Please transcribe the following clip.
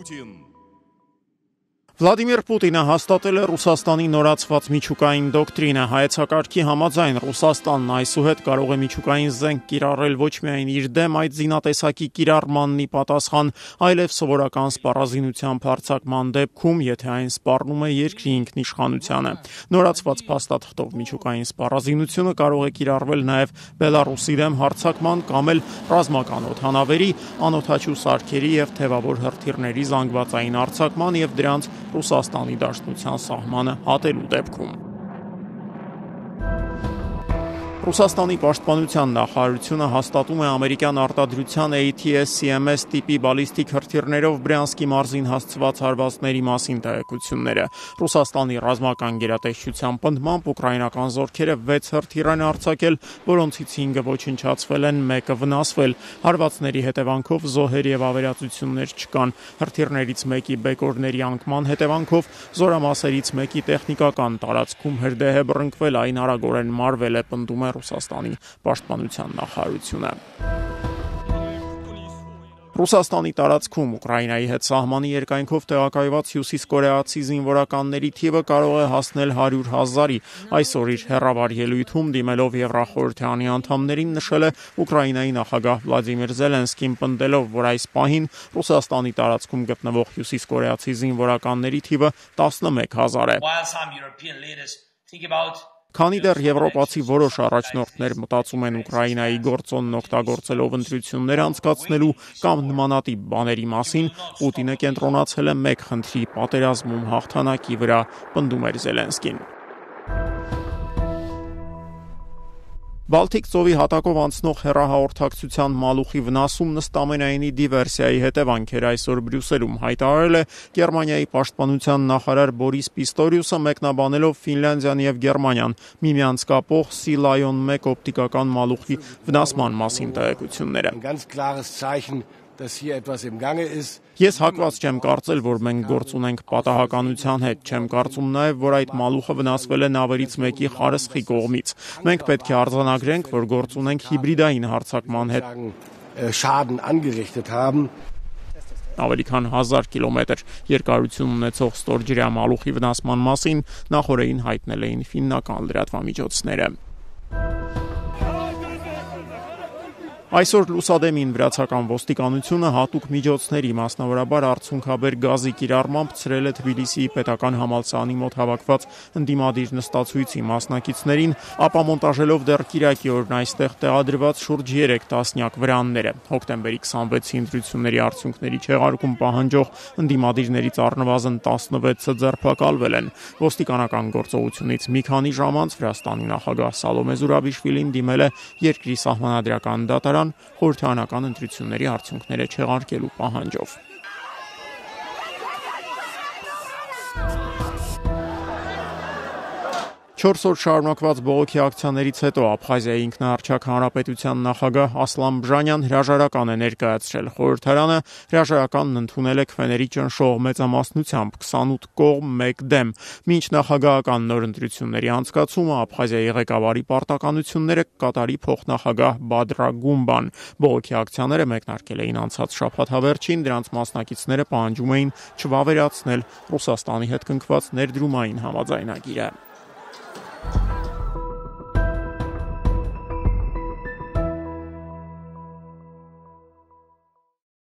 Վլադիմիր Պուտինը հաստատել է Ռուսաստանի նորացված միջուկային դոկտրինը։ Հայեցակարգի համաձայն Ռուսաստանն այսուհետ կարող է միջուկային զենք կիրառել ոչ միայն իր դեմ այդ զինատեսակի կիրառմանն ի պատասխան, այլև սովորական սպառազինությամբ հարձակման դեպքում, եթե այն սպառնում է երկրի ինքնիշխանությանը։ Նորացված փաստաթղթով միջուկային սպառազինությունը կարող է կիրառվել նաև Բելարուսի դեմ հարձակման կամ էլ ռազմական օդանավերի, անօդաչու սարքերի եւ թևավոր հրթիռների զանգվածային հարձակման եւ դրանց Ռուսաստանի Դաշնության սահմանը հատելու դեպքում։ Ռուսաստանի պաշտպանության նախարարությունը հաստատում է ամերիկյան արտադրության ATACMS տիպի բալիստիկ հրթիռներով Բրյանսկի մարզին հասցված հարվածների մասին տեղեկությունները։ Ռուսաստանի ռազմական գերատեսչության պնդմամբ ուկրաինական զորքերը 6 հրթիռ են արձակել, որոնցից 5-ը ոչնչացվել են, 1-ը վնասվել։ Հարվածների հետևանքով զոհեր եւ ավերածություններ չկան։ Հրթիռներից մեկի բեկորների անկման հետևանքով զորամասերից մեկի տեխնիկական տարածքում հրդեհ է բռնկվել, այն արագորեն մարվել է, պնդում է Ռուսաստանի պաշտպանության նախարարությունը։ Ռուսաստանի տարածքում Ուկրաինայի հետ սահմանի երկայնքով տեղակայված հյուսիսկորեացի զինվորականների թիվը կարող է հասնել 100,000-ի։ Այսօր իր հեռավար ելույթում դիմելով Եվրախորհրդանի անդամներին նշել է Ուկրաինայի նախագահ Վլադիմիր Զելենսկին, պնդելով, որ այս պահին Ռուսաստանի տարածքում գտնվող հյուսիսկորեացի զինվորականների թիվը 11,000 է։ Քանի դեռ եվրոպացի որոշ առաջնորդներ մտածում են Ուկրաինայի գործոնն օգտագործելով ընտրություններ անցկացնելու կամ նմանատիպ բաների մասին, Պուտինը կենտրոնացել է մեկ խնդրի՝ պատերազմում հաղթանակի վրա, պնդում էր Զելենսկին։ Բալթիկ ծովի հատակով անցնող հեռահաղորդակցության մալուխի վնասումն ըստ ամենայնի դիվերսիայի հետևանք էր, այսօր Բրյուսելում հայտարարել է Գերմանիայի պաշտպանության նախարար Բորիս Պիստորիուսը, մեկնաբանելով Ֆինլանդիան եւ Գերմանիան միմյանց կապող Sea Lion 1 օպտիկական մալուխի վնասման մասին տեղեկությունները։ Ես հակված չեմ կարծել, որ մենք գործ ունենք պատահականության հետ, չեմ կարծում նաև, որ այդ մալուխը վնասվել է նավերից մեկի խարսխի կողմից։ Մենք պետք է արձանագրենք, որ գործ ունենք հիբրիդային հարձակման հետ։ Ավելի քան 1000 կիլոմետր երկարություն ունեցող ստորջրյա մալուխի վնասման մասին նախօրեին հայտնել էին ֆիննական լրատվամիջոցները։ Այսօր լուսադեմին վրացական ոստիկանությունը հատուկ միջոցների, մասնավորաբար արցունքաբեր գազի կիրառմամբ ցրել է Թբիլիսիի պետական համալսարանի մոտ հավաքված ընդդիմադիր նստացույցի մասնակիցներին, ապա մոնտաժելով դեռ կիրակի օրն այստեղ տեղադրված շուրջ 3 տասնյակ վրանները։ Հոկտեմբերի 26-ի ընտրությունների արդյունքների չեղարկում պահանջող ընդդիմադիրներից առնվազն 16-ը ձերբակալվել են։ Ոստիկանական գործողությունից մի քանի ժամ անց Վրաստանի նախագահ Սալոմե Զուրաբիշվիլին դիմել է երկրի սահմանադրական դատարան խորհրդարանական ընտրությունների արդյունքները չեղարկելու պահանջով։ 4 օր շարունակված բողոքի ակցիաներից հետո Աբխազիայի ինքնաառչակ հանրապետության նախագահ Ասլան Բժանյան հրաժարական է ներկայացրել խորհրդարանը, հրաժարականն ընդունել է քվեների ճնշող մեծամասնությամբ 28 կողմ 1 դեմ։ Մինչ նախագահական նոր ընտրությունների անցկացումը Աբխազիայի ղեկավարի պարտականությունները կկատարի փոխնախագահ Բադրա Գումբան։ Բողոքի ակցիաները մեկնարկել էին անցած շաբաթ հավերջին, դրանց մասնակիցները պահանջում էին չվավերացնել Ռուսաստանի հետ կնքված ներդրումային համաձայնագիրը։